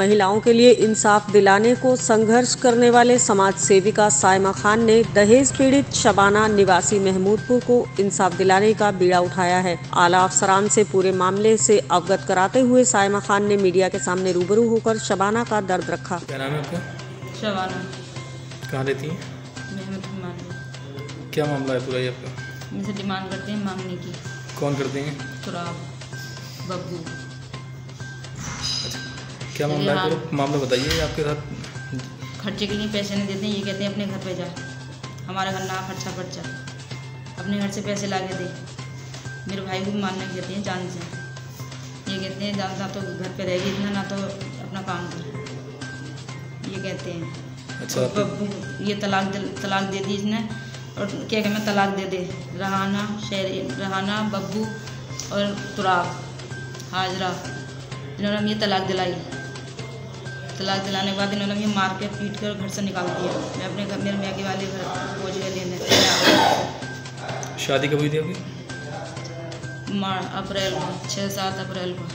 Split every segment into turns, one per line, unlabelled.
महिलाओं के लिए इंसाफ दिलाने को संघर्ष करने वाले समाज सेविका सायमा खान ने दहेज पीड़ित शबाना निवासी महमूदपुर को इंसाफ दिलाने का बीड़ा उठाया है। आला अफसरान से पूरे मामले से अवगत कराते हुए सायमा खान ने मीडिया के सामने रूबरू होकर शबाना का दर्द रखा।
क्या नाम है आपका?
शबाना।
कहाँ रहती हैं? क्या मामला है पूरा ये आपका?
मुझसे डिमांड करते हैं मांगने की।
कौन करते हैं?
सुराब बब्बू।
अच्छा, क्या मामला है पूरा? मामला बताइए। आपके साथ
खर्चे के लिए पैसे नहीं देते हैं। ये कहते हैं अपने घर पे जा, हमारे घर ना खर्चा अपने घर से पैसे ला के दे। मेरे भाई को मारने की कहते हैं जान से। ये कहते हैं जान ना तो घर पे रहेगी इतना, ना तो अपना काम कर, ये कहते हैं।
अच्छा,
बब्बू ये तलाक दे दी इसने, और क्या कहते हैं तलाक दे दे। रहाना बब्बू और तुराब हाजरा, इन्होंने ये तलाक दिलाई। तलाक दिलाने के बाद इन्होंने ये मार के पीट कर घर से निकाल दिया। मैं अपने घर मेरे मैके वाले घर पहुँच गए लेने।
शादी कब हुई थी आपकी?
अप्रैल को, 6-7 अप्रैल को।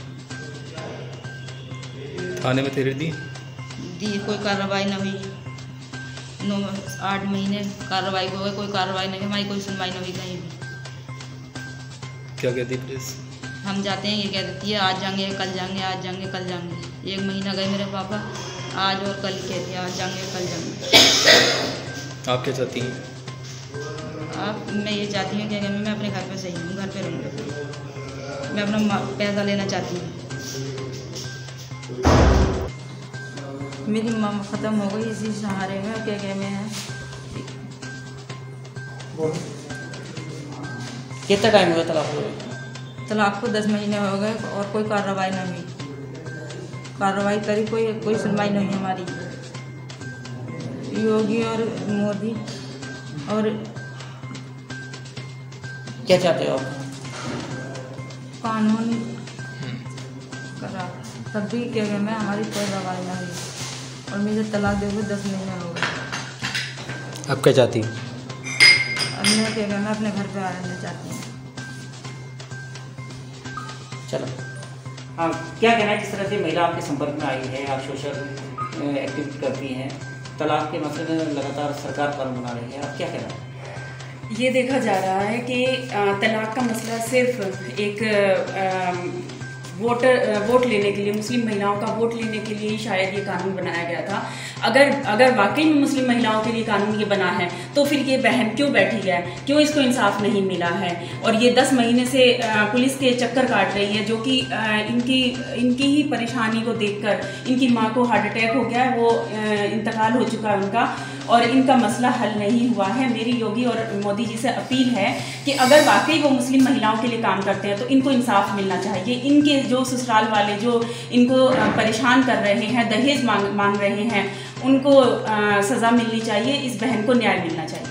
थाने में तहरीर दी?
कोई कार्रवाई न हुई। 9-8 महीने कार्रवाई हो गई, कोई कार्रवाई नहीं, हमारी कोई सुनवाई नहीं हुई कहीं भी।
क्या कहती पुलिस?
हम जाते हैं, ये कह देती है आज जाएंगे कल जाएंगे, आज जाएंगे कल जाएंगे। 1 महीना गए मेरे पापा, आज और कल कहती है आज जाएंगे कल जाएंगे।
आप क्या चाहती हैं?
मैं ये चाहती हूँ कि मैं अपने घर पे सही हूँ, घर पे रहूँगी। मैं अपना पैसा लेना चाहती हूँ। मेरी माँ ख़त्म हो गई इसी सहारे में, क्या कहते हैं।
कितना टाइम हुआ तलाक हुए?
तलाक को 10 महीने हो गए और कोई कार्रवाई नहीं हुई। कार्रवाई करी कोई सुनवाई नहीं हमारी। योगी और मोदी और
क्या चाहते हो आप?
कानून करा तब भी क्या कहते हैं हमारी कोई कार्रवाई नहीं हुई, और मुझे तलाक दे हुए 10 महीने हो गए।
आप क्या चाहती हैं?
अब मैं क्या कहना अपने घर पे रहना चाहती हूँ।
चलो, हाँ, क्या कहना है? जिस तरह से महिला आपके संपर्क में आई है, आप सोशल एक्टिविटी करती हैं, तलाक के मसले में लगातार सरकार कानून बना रही है, आप क्या कहना है?
ये देखा जा रहा है कि तलाक का मसला सिर्फ एक वोट लेने के लिए, मुस्लिम महिलाओं का वोट लेने के लिए ही शायद ये कानून बनाया गया था। अगर वाकई में मुस्लिम महिलाओं के लिए कानून ये बना है तो फिर ये बहन क्यों बैठी है, क्यों इसको इंसाफ नहीं मिला है? और ये 10 महीने से पुलिस के चक्कर काट रही है, जो कि इनकी ही परेशानी को देखकर इनकी माँ को हार्ट अटैक हो गया है, वो इंतकाल हो चुका है उनका, और इनका मसला हल नहीं हुआ है। मेरी योगी और मोदी जी से अपील है कि अगर वाकई वो मुस्लिम महिलाओं के लिए काम करते हैं तो इनको इंसाफ मिलना चाहिए। इनके जो ससुराल वाले जो इनको परेशान कर रहे हैं, दहेज मांग रहे हैं, उनको सज़ा मिलनी चाहिए। इस बहन को न्याय मिलना चाहिए।